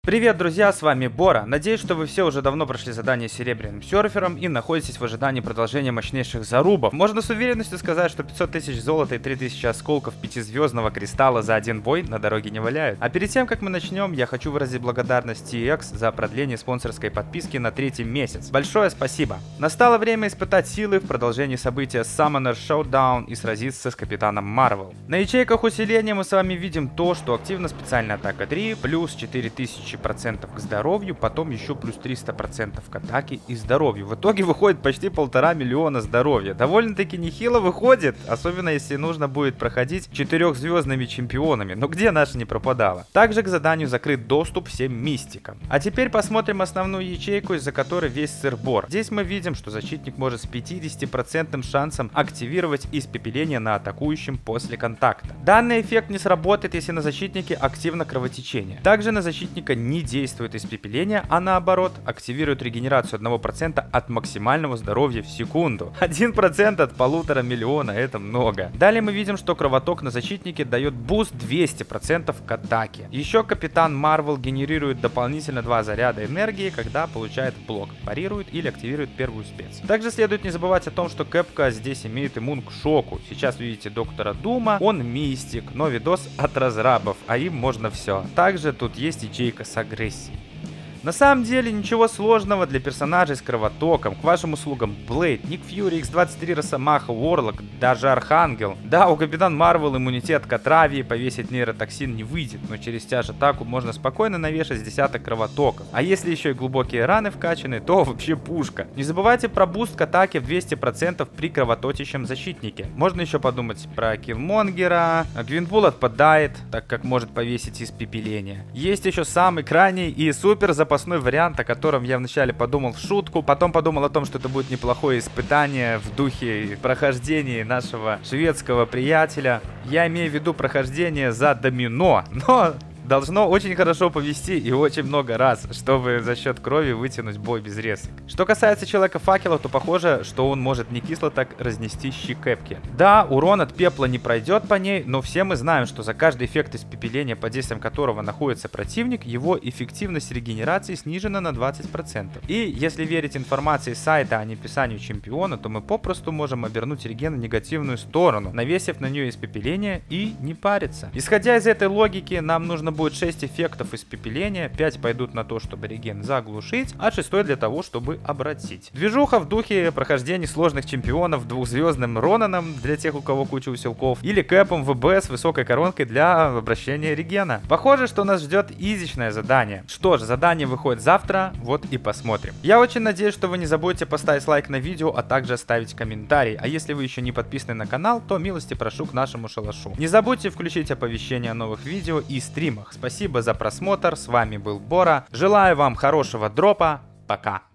Привет, друзья, с вами Бора. Надеюсь, что вы все уже давно прошли задание серебряным серфером и находитесь в ожидании продолжения мощнейших зарубов. Можно с уверенностью сказать, что 500 тысяч золота и 3000 осколков пятизвездного кристалла за один бой на дороге не валяют. А перед тем, как мы начнем, я хочу выразить благодарность TX за продление спонсорской подписки на 3-й месяц. Большое спасибо. Настало время испытать силы в продолжении события Summoner Showdown и сразиться с Капитаном Марвел. На ячейках усиления мы с вами видим то, что активна специальная атака 3, плюс 4000% к здоровью, потом еще плюс 300% к атаке и здоровью. В итоге выходит почти 1,5 миллиона здоровья. Довольно-таки нехило выходит, особенно если нужно будет проходить 4-звездными чемпионами. Но где наша не пропадала? Также к заданию закрыт доступ всем мистикам. А теперь посмотрим основную ячейку, из-за которой весь сыр-бор. Здесь мы видим, что защитник может с 50% шансом активировать испепеление на атакующем после контакта. Данный эффект не сработает, если на защитнике активно кровотечение. Также на защитника не действует испепеление, а наоборот активирует регенерацию 1% от максимального здоровья в секунду. 1% от 1,5 миллиона, это много. Далее мы видим, что кровоток на защитнике дает буст 200% к атаке. Еще Капитан Марвел генерирует дополнительно 2 заряда энергии, когда получает блок, парирует или активирует первую спец. Также следует не забывать о том, что Кэпка здесь имеет иммун к шоку. Сейчас видите Доктора Дума, он мистик, но видос от разрабов, а им можно все. Также тут есть ячейка с агрессией. На самом деле ничего сложного для персонажей с кровотоком. К вашим услугам Блейд, Ник Фьюри, X23 Росомаха, Уорлок, даже Архангел. Да, у Капитан Марвел иммунитет к отраве, повесить нейротоксин не выйдет, но через тяж-атаку можно спокойно навешать с десяток кровотоков. А если еще и глубокие раны вкачаны, то вообще пушка. Не забывайте про буст к атаке в 200% при кровоточащем защитнике. Можно еще подумать про Киллмонгера. Гвинпул отпадает, так как может повесить испепеление. Есть еще самый крайний и супер запасной вариант, о котором я вначале подумал в шутку, потом подумал о том, что это будет неплохое испытание в духе прохождения нашего шведского приятеля. Я имею в виду прохождение за домино, но должно очень хорошо повести и очень много раз, чтобы за счет крови вытянуть бой без резок. Что касается Человека-факела, то похоже, что он может не кисло так разнести щи Кэпки. Да, урон от пепла не пройдет по ней, но все мы знаем, что за каждый эффект испепеления, под действием которого находится противник, его эффективность регенерации снижена на 20%. И если верить информации сайта, а не описанию чемпиона, то мы попросту можем обернуть реген в негативную сторону, навесив на нее испепеление и не париться. Исходя из этой логики, нам нужно будет 6 эффектов испепеления, 5 пойдут на то, чтобы реген заглушить, а 6 для того, чтобы обратить. Движуха в духе прохождения сложных чемпионов двухзвездным Ронаном для тех, у кого куча усилков, или Кэпом ВБ с высокой коронкой для обращения регена. Похоже, что нас ждет изичное задание. Что ж, задание выходит завтра, вот и посмотрим. Я очень надеюсь, что вы не забудете поставить лайк на видео, а также оставить комментарий. А если вы еще не подписаны на канал, то милости прошу к нашему шалашу. Не забудьте включить оповещения о новых видео и стримах. Спасибо за просмотр, с вами был Бора. Желаю вам хорошего дропа, пока.